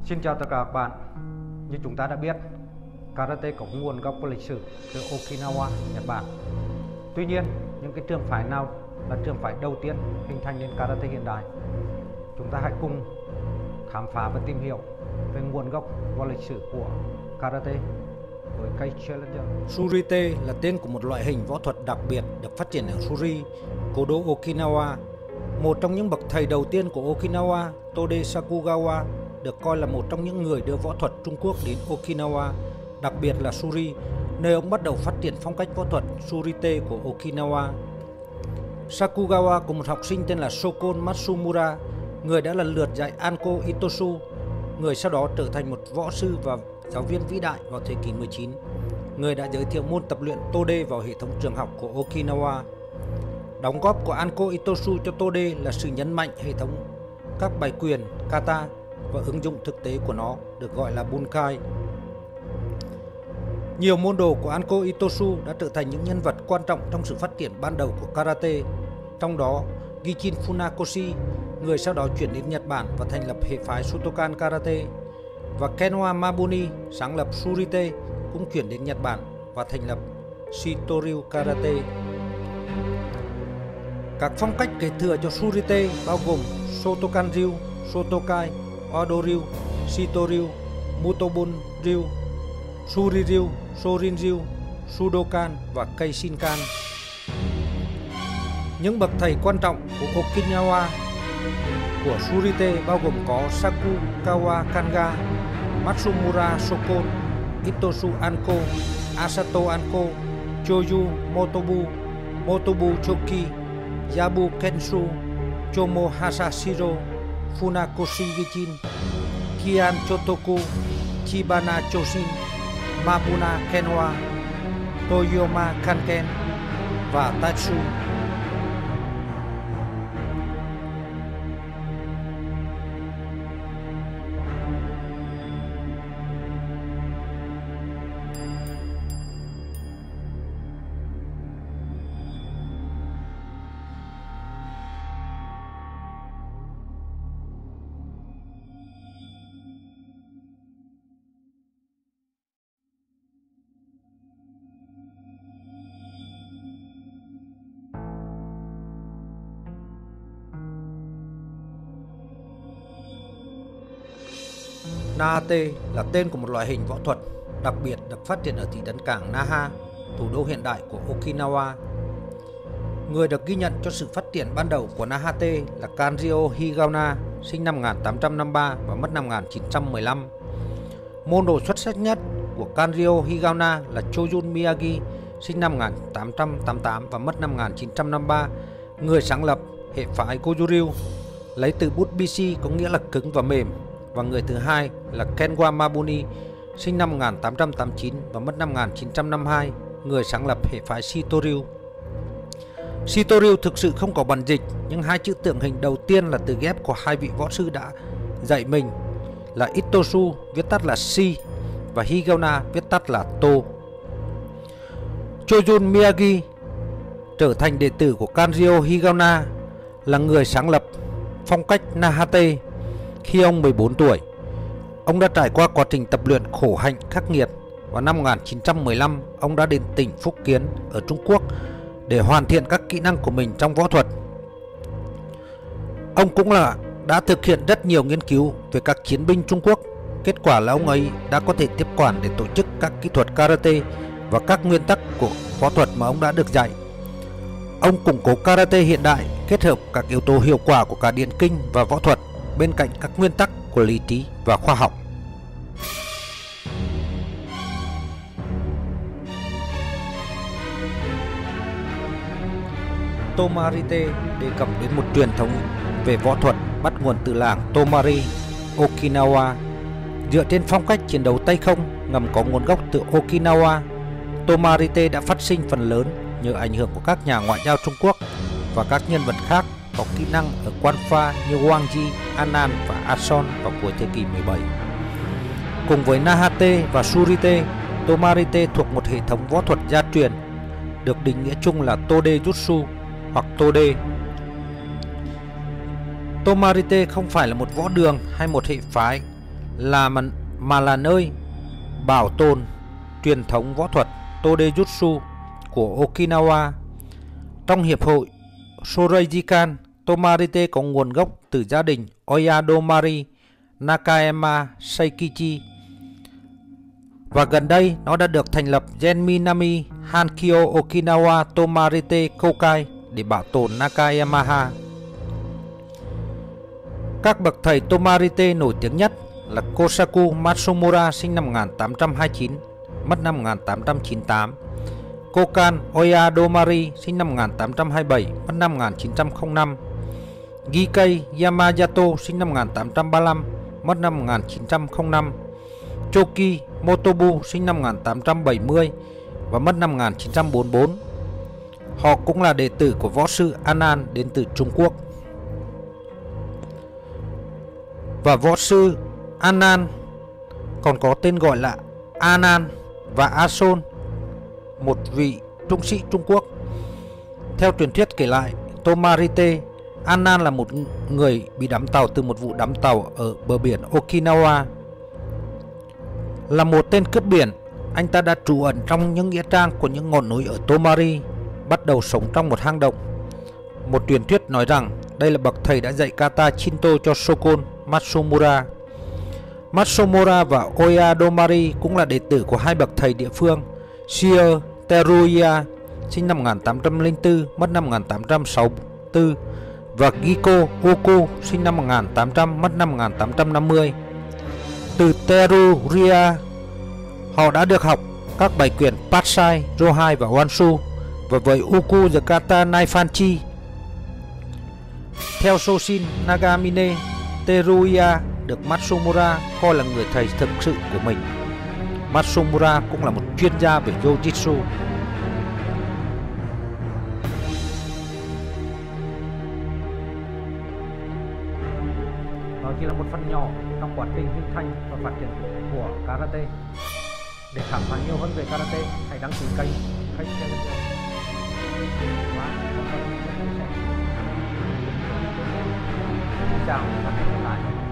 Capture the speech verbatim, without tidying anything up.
Xin chào tất cả các bạn. Như chúng ta đã biết, karate có nguồn gốc của lịch sử từ Okinawa, Nhật Bản. Tuy nhiên, những cái trường phái nào là trường phái đầu tiên hình thành nên karate hiện đại? Chúng ta hãy cùng khám phá và tìm hiểu về nguồn gốc và lịch sử của karate với K-Challenger. Surite là tên của một loại hình võ thuật đặc biệt được phát triển ở Suri, cố đô Okinawa. Một trong những bậc thầy đầu tiên của Okinawa, Tode Sakugawa, được coi là một trong những người đưa võ thuật Trung Quốc đến Okinawa, đặc biệt là Suri, nơi ông bắt đầu phát triển phong cách võ thuật Surite của Okinawa. Sakugawa có một học sinh tên là Shokon Matsumura, người đã lần lượt dạy Anko Itosu, người sau đó trở thành một võ sư và giáo viên vĩ đại vào thế kỷ mười chín, người đã giới thiệu môn tập luyện Tode vào hệ thống trường học của Okinawa. Đóng góp của Anko Itosu cho Tode là sự nhấn mạnh hệ thống các bài quyền, kata và ứng dụng thực tế của nó, được gọi là Bunkai. Nhiều môn đồ của Anko Itosu đã trở thành những nhân vật quan trọng trong sự phát triển ban đầu của karate, trong đó Gichin Funakoshi, người sau đó chuyển đến Nhật Bản và thành lập hệ phái Shotokan Karate, và Kenwa Mabuni, sáng lập Surite, cũng chuyển đến Nhật Bản và thành lập Shitoryu Karate. Các phong cách kế thừa cho Surite bao gồm Shotokan Ryu, Shotokai, Odo Ryu, Shitoryu, Mutobun Ryu, Suri Ryu, Sorin Ryu, Sudokan và Keishinkan. Những bậc thầy quan trọng của Okinawa của Surite bao gồm có Sakugawa Kanga, Matsumura Shokon, Itosu Anko, Asato Anko, Choyu Motobu, Motobu Choki, Yabu Kensu, Chomo Hasashiro, Funakoshi Gichin, Kian Chotoku, Chibana Choshin, Mabuna Kenwa, Toyoma Kanken và Tatsu. Nahate là tên của một loại hình võ thuật đặc biệt được phát triển ở thị trấn cảng Naha, thủ đô hiện đại của Okinawa. Người được ghi nhận cho sự phát triển ban đầu của Nahate là Kanryo Higaonna, sinh năm một nghìn tám trăm năm mươi ba và mất năm một nghìn chín trăm mười lăm. Môn đồ xuất sắc nhất của Kanryo Higaonna là Chojun Miyagi, sinh năm một nghìn tám trăm tám mươi tám và mất năm một nghìn chín trăm năm mươi ba, người sáng lập hệ phái Goju-ryu, lấy từ bút bishi có nghĩa là cứng và mềm. Và người thứ hai là Kenwa Mabuni, sinh năm một nghìn tám trăm tám mươi chín và mất năm một nghìn chín trăm năm mươi hai, người sáng lập hệ phái Shitoryu. Shitoryu thực sự không có bản dịch, nhưng hai chữ tượng hình đầu tiên là từ ghép của hai vị võ sư đã dạy mình là Itosu, viết tắt là Shi, và Higaonna, viết tắt là To. Chojun Miyagi trở thành đệ tử của Kanryo Higaonna, là người sáng lập phong cách Nahate. Khi ông mười bốn tuổi, ông đã trải qua quá trình tập luyện khổ hạnh khắc nghiệt. Vào năm một nghìn chín trăm mười lăm, ông đã đến tỉnh Phúc Kiến ở Trung Quốc để hoàn thiện các kỹ năng của mình trong võ thuật. Ông cũng là đã thực hiện rất nhiều nghiên cứu về các chiến binh Trung Quốc. Kết quả là ông ấy đã có thể tiếp quản để tổ chức các kỹ thuật karate và các nguyên tắc của võ thuật mà ông đã được dạy. Ông củng cố karate hiện đại, kết hợp các yếu tố hiệu quả của cả điền kinh và võ thuật bên cạnh các nguyên tắc của lý trí và khoa học. Tomarite đề cập đến một truyền thống về võ thuật bắt nguồn từ làng Tomari, Okinawa. Dựa trên phong cách chiến đấu tay không ngầm có nguồn gốc từ Okinawa, Tomarite đã phát sinh phần lớn nhờ ảnh hưởng của các nhà ngoại giao Trung Quốc và các nhân vật khác có kỹ năng ở quan pha như Wang Ji, Anan và Ason vào cuối thế kỷ mười bảy. Cùng với Nahate và Surite, Tomarite thuộc một hệ thống võ thuật gia truyền, được định nghĩa chung là Tode Jutsu hoặc Tode. Tomarite không phải là một võ đường hay một hệ phái là mà, mà là nơi bảo tồn truyền thống võ thuật Tode-jutsu của Okinawa. Trong hiệp hội Shoreijikan, Tomarite có nguồn gốc từ gia đình Oyadomari Nakayama Seikichi, và gần đây nó đã được thành lập Genminami Hankyo Okinawa Tomarite Kokai để bảo tồn Nakayama. Các bậc thầy Tomarite nổi tiếng nhất là Kosaku Matsumura sinh năm một nghìn tám trăm hai mươi chín, mất năm một nghìn tám trăm chín mươi tám, Kokan Oyadomari sinh năm một nghìn tám trăm hai mươi bảy, mất năm một nghìn chín trăm lẻ năm, Gikei Yamayato sinh năm một nghìn tám trăm ba mươi lăm, mất năm một nghìn chín trăm lẻ năm, Choki Motobu sinh năm một nghìn tám trăm bảy mươi và mất năm một nghìn chín trăm bốn mươi tư. Họ cũng là đệ tử của võ sư Anan đến từ Trung Quốc. Và võ sư Anan còn có tên gọi là Anan và Ason, một vị trung sĩ Trung Quốc. Theo truyền thuyết kể lại, Tomarite, Anan là một người bị đắm tàu từ một vụ đắm tàu ở bờ biển Okinawa. Là một tên cướp biển, anh ta đã trú ẩn trong những nghĩa trang của những ngọn núi ở Tomari, bắt đầu sống trong một hang động. Một truyền thuyết nói rằng đây là bậc thầy đã dạy kata Shinto cho Shogun Matsumura. Matsumura và Oyadomari cũng là đệ tử của hai bậc thầy địa phương Shio Teruya sinh năm một nghìn tám trăm lẻ bốn, mất năm một nghìn tám trăm sáu mươi tư và Giko Oku sinh năm một nghìn tám trăm, mất năm một nghìn tám trăm năm mươi. Từ Teruya, họ đã được học các bài quyển Patsai, Rohai và Wanshu, và với Uku the Kata Naifanchi. Theo Soshin Nagamine, Teruya được Matsumura coi là người thầy thực sự của mình. Matsumura cũng là một chuyên gia về Jiu-Jitsu. Đó chỉ là một phần nhỏ trong quá trình hình thành và phát triển của karate. Để khám phá nhiều hơn về karate, hãy đăng ký kênh Khách Channel và chia sẻ. Xin chào và hẹn gặp lại.